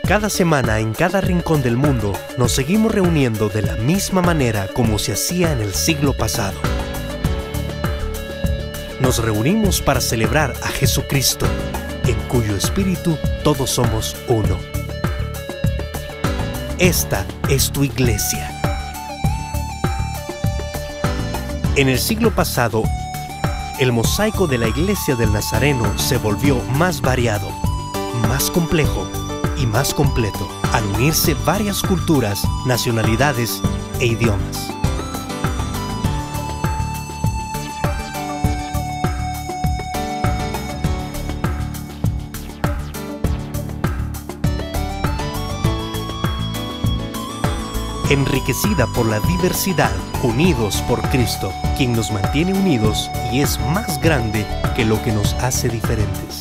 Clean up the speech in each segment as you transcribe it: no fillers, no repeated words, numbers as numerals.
Cada semana, en cada rincón del mundo, nos seguimos reuniendo de la misma manera como se hacía en el siglo pasado. Nos reunimos para celebrar a Jesucristo, en cuyo espíritu todos somos uno. Esta es tu iglesia. En el siglo pasado, el mosaico de la iglesia del Nazareno se volvió más variado, más complejo y más completo, al unirse varias culturas, nacionalidades e idiomas. Enriquecida por la diversidad, unidos por Cristo, quien nos mantiene unidos y es más grande que lo que nos hace diferentes.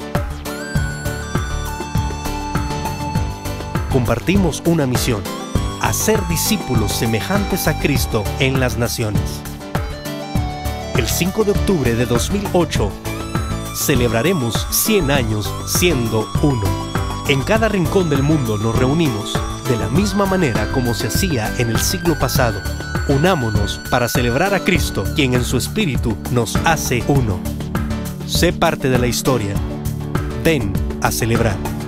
Compartimos una misión: hacer discípulos semejantes a Cristo en las naciones. El 5 de octubre de 2008 celebraremos 100 años siendo uno. En cada rincón del mundo nos reunimos de la misma manera como se hacía en el siglo pasado. Unámonos para celebrar a Cristo, quien en su espíritu nos hace uno. Sé parte de la historia. Ven a celebrar.